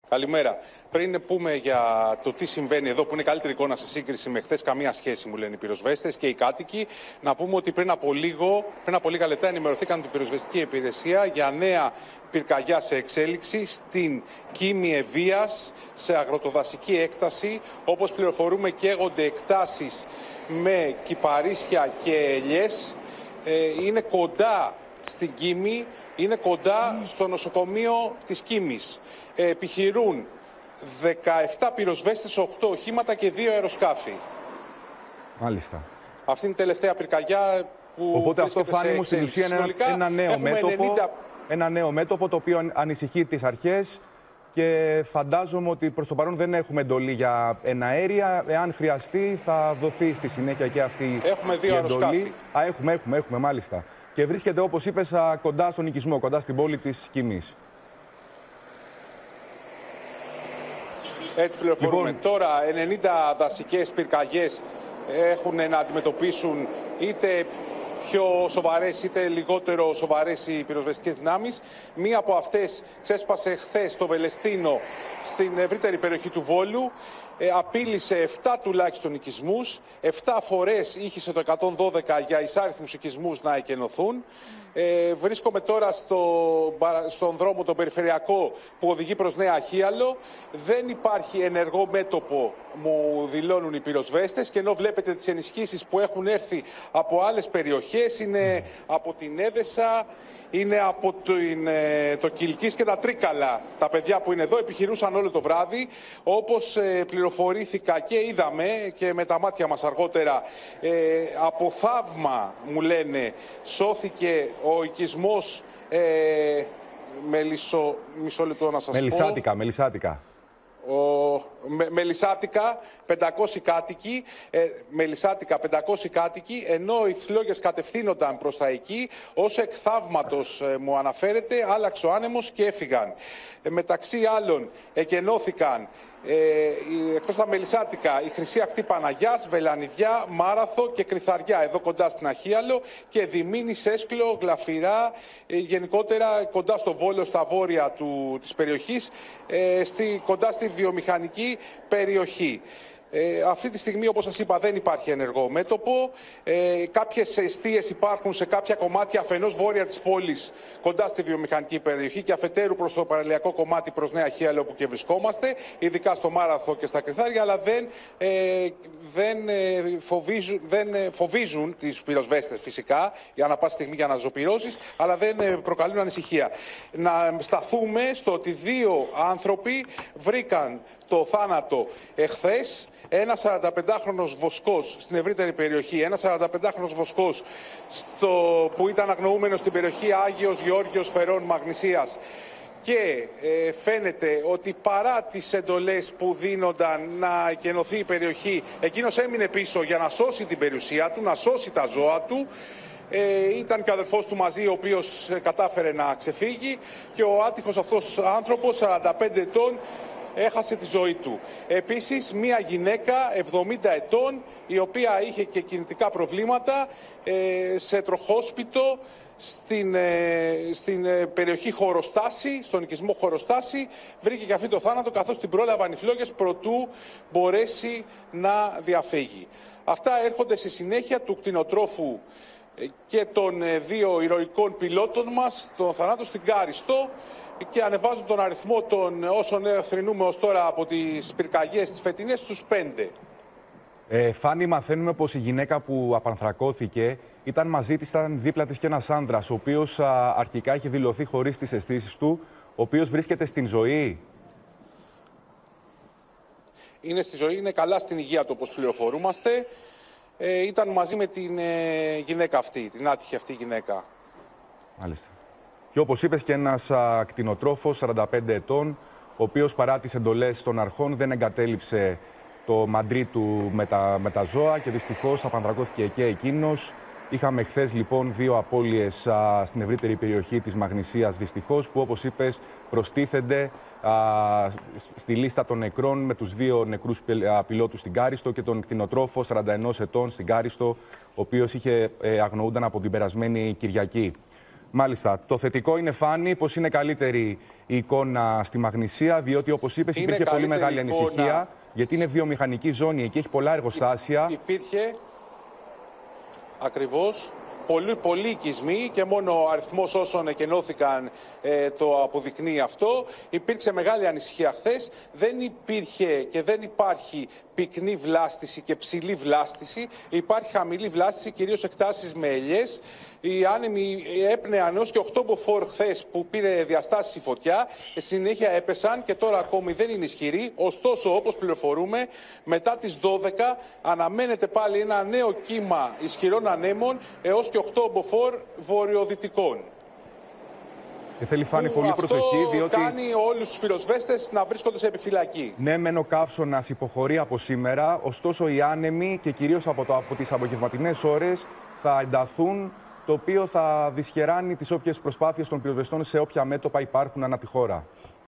Καλημέρα. Πριν πούμε για το τι συμβαίνει εδώ, που είναι καλύτερη εικόνα σε σύγκριση με χθες, καμία σχέση μου λένε οι πυροσβέστες και οι κάτοικοι, να πούμε ότι πριν από λίγα λεπτά ενημερωθήκαν την πυροσβεστική υπηρεσία για νέα πυρκαγιά σε εξέλιξη στην Κίμη Ευβοίας, σε αγροτοδασική έκταση. Όπως πληροφορούμε, καίγονται εκτάσεις με κυπαρίσια και ελιές. Είναι κοντά στην Κίμη, είναι κοντά στο νοσοκομείο της Κίμης. Επιχειρούν 17 πυροσβέστες, 8 οχήματα και 2 αεροσκάφη. Μάλιστα. Αυτή είναι η τελευταία πυρκαγιά που οπότε αυτό, Φάνη μου, στην ουσία είναι ένα νέο μέτωπο το οποίο ανησυχεί τις αρχές και φαντάζομαι ότι προς το παρόν δεν έχουμε εντολή για εναέρια. Εάν χρειαστεί θα δοθεί στη συνέχεια και αυτή έχουμε 2 αεροσκάφη. Έχουμε, μάλιστα. Και βρίσκεται, όπως είπες, κοντά στον οικισμό, κοντά στην πόλη της Κιμής. Έτσι πληροφορούμε. Λοιπόν, τώρα 90 δασικές πυρκαγιές έχουν να αντιμετωπίσουν είτε πιο σοβαρές είτε λιγότερο σοβαρές οι πυροσβεστικές δυνάμεις. Μία από αυτές ξέσπασε χθες στο Βελεστίνο, στην ευρύτερη περιοχή του Βόλου. Απείλησε 7 τουλάχιστον οικισμούς. 7 φορές ήχησε το 112 για εισάριθμους οικισμούς να εκενωθούν. Βρίσκομαι τώρα στον δρόμο τον περιφερειακό που οδηγεί προς Νέα Αχίαλο. Δεν υπάρχει ενεργό μέτωπο, μου δηλώνουν οι πυροσβέστες, και ενώ βλέπετε τις ενισχύσεις που έχουν έρθει από άλλες περιοχές, είναι από την Έδεσα, είναι από το Κιλκής και τα Τρίκαλα. Τα παιδιά που είναι εδώ επιχειρούσαν όλο το βράδυ. Όπως πληροφορήθηκα και είδαμε και με τα μάτια μας αργότερα, από θαύμα, μου λένε, σώθηκε ο οικισμός μισό λεπτό να σας πω. Μελισσάτικα. Μελισσάτικα, 500 κάτοικοι, Μελισσάτικα 500 κάτοικοι, ενώ οι φλόγες κατευθύνονταν προς τα εκεί. Ως εκ θαύματος, μου αναφέρεται, άλλαξε ο άνεμος και έφυγαν. Μεταξύ άλλων εκενώθηκαν, εκτός τα Μελισσάτικα, η Χρυσή Ακτή Παναγιάς, Βελανιδιά, Μάραθο και Κρυθαριά, εδώ κοντά στην Αχίαλο, και Δημήνη, Σέσκλο, Γλαφυρά, γενικότερα κοντά στο Βόλο, στα βόρεια της περιοχής, κοντά στη βιομηχανική περιοχή. Αυτή τη στιγμή, όπως σας είπα, δεν υπάρχει ενεργό μέτωπο. Κάποιες εστίες υπάρχουν σε κάποια κομμάτια, αφενός βόρεια της πόλης, κοντά στη βιομηχανική περιοχή, και αφετέρου προς το παραλιακό κομμάτι, προς Νέα Αχίαλο, όπου και βρισκόμαστε, ειδικά στο Μάραθο και στα Κρυθάρια, αλλά δεν φοβίζουν τις πυροσβέστες φυσικά, για να πας στιγμή για αναζωπυρώσεις, αλλά δεν προκαλούν ανησυχία. Να σταθούμε στο ότι 2 άνθρωποι βρήκαν το θάνατο εχθές. Ένα 45χρονος βοσκός στην ευρύτερη περιοχή, ένα 45χρονος βοσκός που ήταν αγνοούμενος στην περιοχή Άγιος Γεώργιος Φερών Μαγνησίας. Και φαίνεται ότι παρά τις εντολές που δίνονταν να εκενωθεί η περιοχή, εκείνος έμεινε πίσω για να σώσει την περιουσία του, να σώσει τα ζώα του. Ήταν και ο αδελφός του μαζί, ο οποίος κατάφερε να ξεφύγει, και ο άτυχος αυτός άνθρωπος, 45 ετών, έχασε τη ζωή του. Επίσης, μία γυναίκα 70 ετών, η οποία είχε και κινητικά προβλήματα, σε τροχόσπιτο στην περιοχή Χωροστάση, στον οικισμό Χωροστάση, βρήκε και αυτή το θάνατο, καθώς την πρόλαβαν οι φλόγες προτού μπορέσει να διαφύγει. Αυτά έρχονται στη συνέχεια του κτηνοτρόφου και των 2 ηρωικών πιλότων μας, των θανάτων στην Κάριστο, και ανεβάζουν τον αριθμό των όσων θρηνούμε ως τώρα από τις πυρκαγιές τις φετινές στους 5. Φάνη, μαθαίνουμε πως η γυναίκα που απανθρακώθηκε ήταν μαζί της, ήταν δίπλα της και ένας άνδρας, ο οποίος αρχικά είχε δηλωθεί χωρίς τις αισθήσεις του, ο οποίος βρίσκεται στην ζωή. Είναι στη ζωή, είναι καλά στην υγεία του, όπως πληροφορούμαστε. Ήταν μαζί με την γυναίκα αυτή, την άτυχη αυτή γυναίκα. Μάλιστα. Και όπως είπες, και ένας κτηνοτρόφος 45 ετών, ο οποίος παρά τις εντολές των αρχών δεν εγκατέλειψε το μαντρί του με τα ζώα και δυστυχώς απανθρακώθηκε και εκείνος. Είχαμε χθες λοιπόν 2 απώλειες στην ευρύτερη περιοχή της Μαγνησίας, δυστυχώς, που όπως είπες προστίθενται στη λίστα των νεκρών, με τους 2 νεκρούς πιλότους στην Κάριστο και τον κτηνοτρόφο 41 ετών στην Κάριστο, ο οποίος αγνοούνταν από την περασμένη Κυριακή. Μάλιστα. Το θετικό είναι, Φάνη, πως είναι καλύτερη η εικόνα στη Μαγνησία, διότι, όπως είπες, υπήρχε πολύ μεγάλη ανησυχία, γιατί είναι βιομηχανική ζώνη, εκεί έχει πολλά εργοστάσια. Υπήρχε ακριβώς πολλοί οικισμοί και μόνο ο αριθμός όσων εκενώθηκαν το αποδεικνύει αυτό. Υπήρξε μεγάλη ανησυχία χθες. Δεν υπήρχε και δεν υπάρχει πυκνή βλάστηση και ψηλή βλάστηση. Υπάρχει χαμηλή βλάστηση, κυρίως εκτάσεις με ελιές. Οι άνεμοι έπνεαν έως και 8 μποφόρ χθες που πήρε διαστάσεις η φωτιά. Συνέχεια έπεσαν και τώρα ακόμη δεν είναι ισχυροί. Ωστόσο, όπως πληροφορούμε, μετά τις 12 αναμένεται πάλι ένα νέο κύμα ισχυρών ανέμων έως και 8 μποφόρ βορειοδυτικών. Και θέλει, Φάνη, πολύ προσοχή, διότι κάνει όλους τους πυροσβέστες να βρίσκονται σε επιφυλακή. Ναι, μεν ο καύσωνας υποχωρεί από σήμερα, ωστόσο οι άνεμοι και κυρίως από τις απογευματινές ώρες θα ενταθούν, το οποίο θα δυσχεράνει τις όποιες προσπάθειες των πυροσβεστών σε όποια μέτωπα υπάρχουν ανά τη χώρα.